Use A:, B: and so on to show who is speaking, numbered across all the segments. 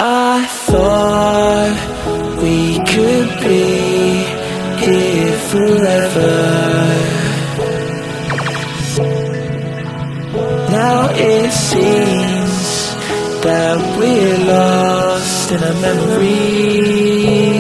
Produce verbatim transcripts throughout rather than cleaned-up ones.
A: I thought we could be here forever. Now it seems that we're lost in a memory.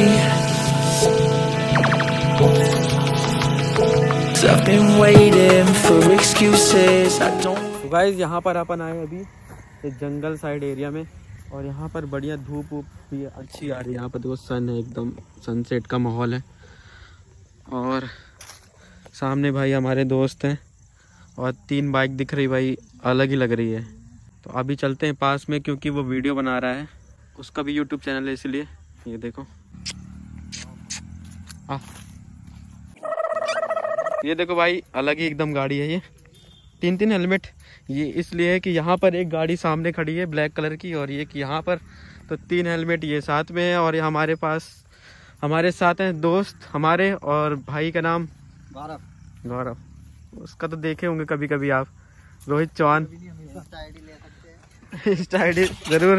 A: So I've been waiting for excuses. I don't.
B: तो guys यहाँ पर अपन आए अभी एक जंगल side area में और यहाँ पर बढ़िया धूप वूप भी अच्छी आ रही है। यहाँ पर देखो सन है, एकदम सनसेट का माहौल है। और सामने भाई हमारे दोस्त हैं और तीन बाइक दिख रही भाई, अलग ही लग रही है। तो अभी चलते हैं पास में क्योंकि वो वीडियो बना रहा है, उसका भी यूट्यूब चैनल है इसलिए। ये देखो आ ये देखो भाई, अलग ही एकदम गाड़ी है ये। तीन तीन हेलमेट ये इसलिए है कि यहाँ पर एक गाड़ी सामने खड़ी है ब्लैक कलर की और ये कि यहाँ पर, तो तीन हेलमेट ये साथ में है। और ये हमारे पास हमारे साथ हैं दोस्त हमारे, और भाई का नाम गौरव गौरव उसका तो देखे होंगे कभी कभी आप, Rohit Chauhan. Insta I D जरूर।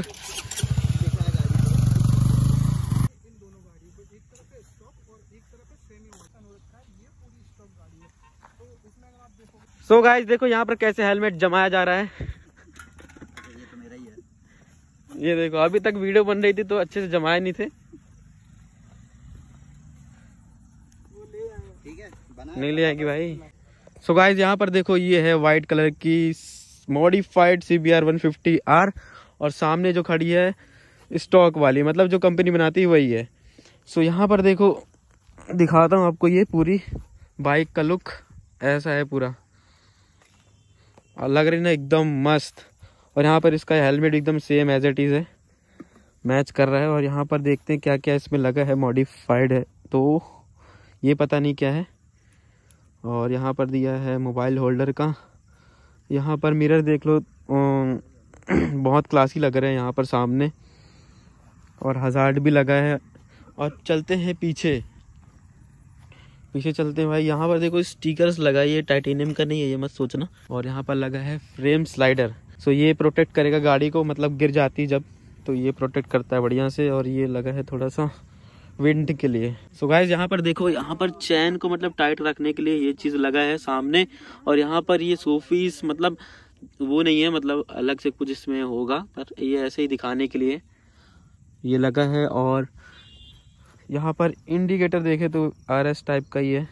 B: सो गाइस देखो यहाँ पर कैसे हेलमेट जमाया जा रहा है। ये तो मेरा ही है। ये देखो अभी तक वीडियो बन रही थी तो अच्छे से जमाए नहीं थे। ठीक है, नहीं ले आएगी भाई। सो गाइस यहाँ पर देखो ये है वाइट कलर की modified C B R one fifty R और सामने जो खड़ी है स्टॉक वाली, मतलब जो कंपनी बनाती है वही है। सो यहाँ पर देखो दिखाता हूँ आपको, ये पूरी बाइक का लुक ऐसा है पूरा, और लग रही ना एकदम मस्त। और यहाँ पर इसका हेलमेट एकदम सेम एज इट इज है, मैच कर रहा है। और यहाँ पर देखते हैं क्या क्या इसमें लगा है, मॉडिफाइड है तो ये पता नहीं क्या है। और यहाँ पर दिया है मोबाइल होल्डर का। यहाँ पर मिरर देख लो, बहुत क्लासी लग रहे हैं यहाँ पर सामने, और हजार्ड भी लगा है। और चलते हैं पीछे पीछे चलते हैं भाई। यहाँ पर देखो स्टिकर्स लगाई है, टाइटेनियम का नहीं है ये मत सोचना। और यहाँ पर लगा है फ्रेम स्लाइडर, सो ये प्रोटेक्ट करेगा गाड़ी को, मतलब गिर जाती जब तो ये प्रोटेक्ट करता है बढ़िया से। और ये लगा है थोड़ा सा विंड के लिए। सो गाइस यहाँ पर देखो, यहाँ पर चैन को मतलब टाइट रखने के लिए ये चीज़ लगा है सामने। और यहाँ पर ये सोफीस, मतलब वो नहीं है, मतलब अलग से कुछ इसमें होगा, पर ये ऐसे ही दिखाने के लिए ये लगा है। और यहाँ पर इंडिकेटर देखे तो आर एस टाइप का ही है।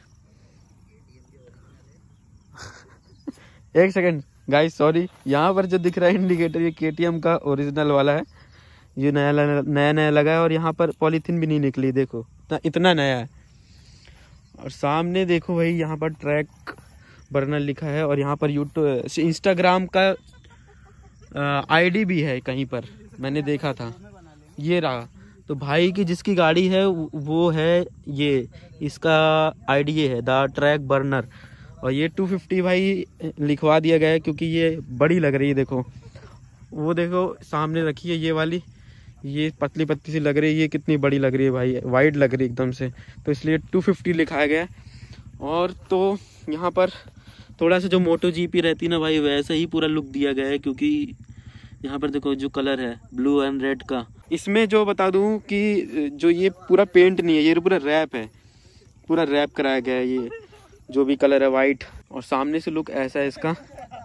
B: एक सेकंड गाइस सॉरी, यहाँ पर जो दिख रहा है इंडिकेटर ये के टी एम का ओरिजिनल वाला है, ये नया नया नया लगा है। और यहाँ पर पॉलीथीन भी नहीं निकली, देखो इतना नया है। और सामने देखो भाई यहाँ पर ट्रैक बर्नर लिखा है। और यहाँ पर यूट्यूब इंस्टाग्राम का आईडी भी है कहीं पर, मैंने देखा था, ये रहा। तो भाई की जिसकी गाड़ी है वो है ये, इसका आईडी ये है द ट्रैक बर्नर। और ये टू फिफ्टी भाई लिखवा दिया गया है क्योंकि ये बड़ी लग रही है। देखो वो देखो सामने रखी है ये वाली, ये पतली पतली सी लग रही है, ये कितनी बड़ी लग रही है भाई, वाइड लग रही है एकदम से, तो इसलिए टू फिफ्टी लिखाया गया है। और तो यहाँ पर थोड़ा सा जो मोटो जीपी रहती है ना भाई, वैसे ही पूरा लुक दिया गया है। क्योंकि यहाँ पर देखो जो कलर है ब्लू एंड रेड का, इसमें जो बता दूं कि जो ये पूरा पेंट नहीं है, ये पूरा रैप है, पूरा रैप कराया गया है ये जो भी कलर है वाइट। और सामने से लुक ऐसा है इसका।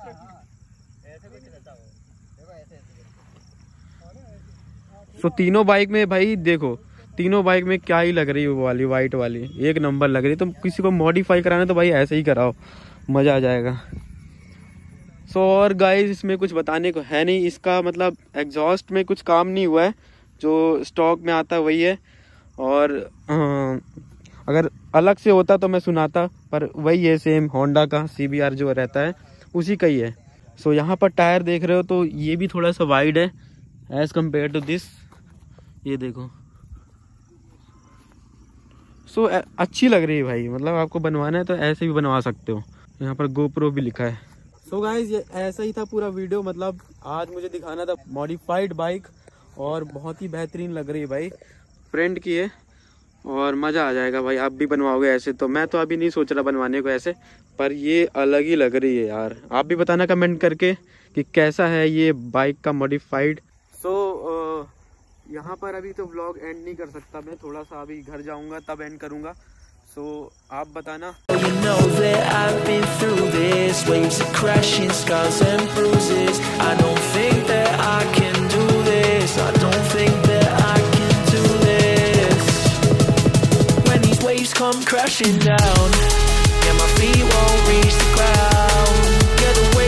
B: तो तीनों बाइक में भाई देखो, तीनों बाइक में क्या ही लग रही है, वो वाली वाइट वाली एक नंबर लग रही है। तो किसी को मॉडिफाई कराना तो भाई ऐसे ही कराओ, मजा आ जाएगा। सो और गाइस इसमें कुछ बताने को है नहीं, इसका मतलब एग्जॉस्ट में कुछ काम नहीं हुआ है, जो स्टॉक में आता है वही है। और आ, अगर अलग से होता तो मैं सुनाता, पर वही है सेम होंडा का सी बी आर जो रहता है उसी का ही है। सो यहाँ पर टायर देख रहे हो तो ये भी थोड़ा सा वाइड है एज कम्पेयर टू दिस, ये देखो। सो so, अच्छी लग रही है भाई, मतलब आपको बनवाना है तो ऐसे भी बनवा सकते हो। यहाँ पर गोप्रो भी लिखा है। सो so गाइज ये ऐसा ही था पूरा वीडियो, मतलब आज मुझे दिखाना था मॉडिफाइड बाइक, और बहुत ही बेहतरीन लग रही है भाई, फ्रेंड की है और मज़ा आ जाएगा भाई। आप भी बनवाओगे ऐसे तो, मैं तो अभी नहीं सोच रहा बनवाने को ऐसे, पर ये अलग ही लग रही है यार। आप भी बताना कमेंट करके कि कैसा है ये बाइक का मॉडिफाइड। सो so, यहाँ पर अभी तो व्लॉग एंड नहीं कर सकता मैं, थोड़ा सा अभी घर जाऊंगा तब एंड करूंगा। सो so, आप बताना।
A: You know that I've been through this, waves of crashing, scars and bruises. I don't think that I can do this. I don't think that I can do this. When these waves come crashing down, yeah, my feet won't